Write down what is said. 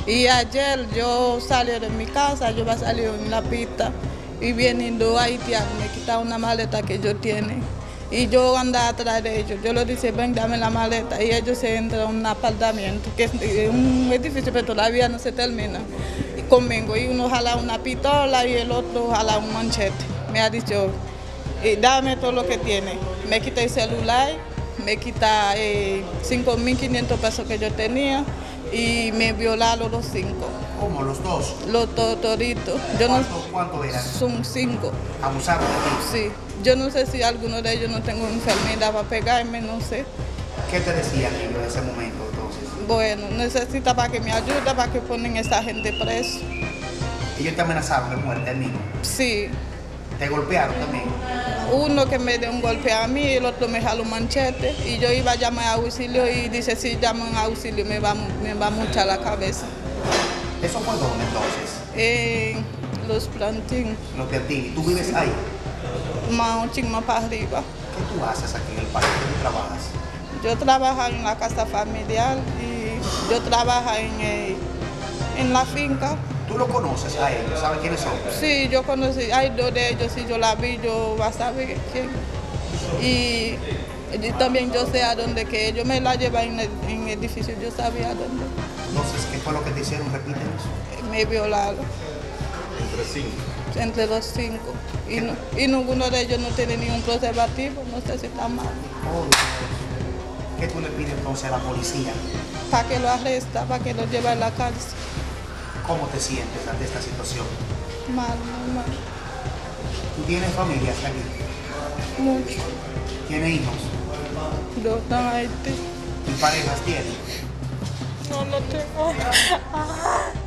Y ayer yo salí de mi casa, yo iba a salir en la pista y viniendo haitiano me quitaron una maleta que yo tiene. Y yo andaba atrás de ellos, yo les dije, ven, dame la maleta. Y ellos se entran en un apartamento, que es un edificio, pero todavía no se termina. Y conmigo, y uno jala una pistola y el otro jala un manchete. Me ha dicho, dame todo lo que tiene. Me quita el celular, me quita 5.500 pesos que yo tenía y me violaron los 5. ¿Cómo? ¿Los dos? Los toditos. ¿Cuánto eran? Son 5. ¿Abusaron de ti? Sí. Yo no sé si alguno de ellos no tengo enfermedad para pegarme, no sé. ¿Qué te decían ellos en ese momento entonces? Bueno, necesita para que me ayude, para que ponen a esa gente preso. ¿Ellos te amenazaron de muerte al mismo? Sí. ¿Te golpearon también? Uno que me dio un golpe a mí, el otro me jaló un manchete y yo iba a llamar a auxilio y dice, si llaman a auxilio me va a muchar la cabeza. ¿Eso fue dónde entonces? En Los Plantín. Los Plantín. ¿Y tú vives ahí? Un chingo más para arriba. ¿Qué tú haces aquí en el país? ¿Qué tú trabajas? Yo trabajo en la casa familiar y yo trabajo en la finca. ¿Tú lo conoces a ellos? ¿Sabes quiénes son? Sí, yo conocí, hay 2 de ellos, si yo la vi, yo voy a saber quién. Y también yo sé a dónde, que ellos me la llevan en el edificio, yo sabía a dónde. Entonces, ¿qué fue lo que te hicieron? Repítenos. Me violaron. Entre 5. Entre los 5. Y ninguno de ellos no tiene ningún preservativo, no sé si está mal. Oh, Dios. ¿Qué tú le pides entonces a la policía? Para que lo arresta, para que lo lleve a la cárcel. ¿Cómo te sientes ante esta situación? Mal, muy mal. ¿Tú tienes familia aquí? Mucho. ¿Tienes hijos? 2 están ahí. ¿Y parejas tienes? No, no tengo.